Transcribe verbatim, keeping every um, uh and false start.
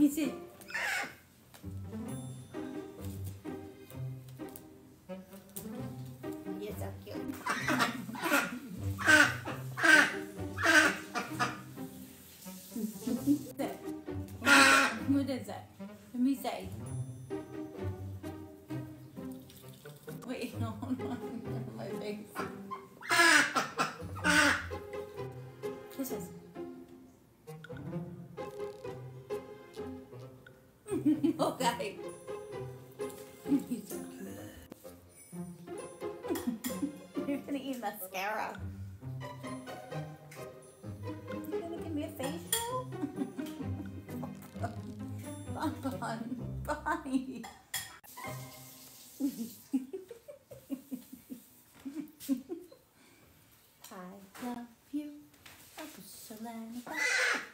see. You're so cute. What is that? Let me say. Wait, no, no, my face. Kisses. Okay. You're so cute. You're gonna eat mascara. You're gonna give me a facial? Bon Bon, bye. I love you. I wish I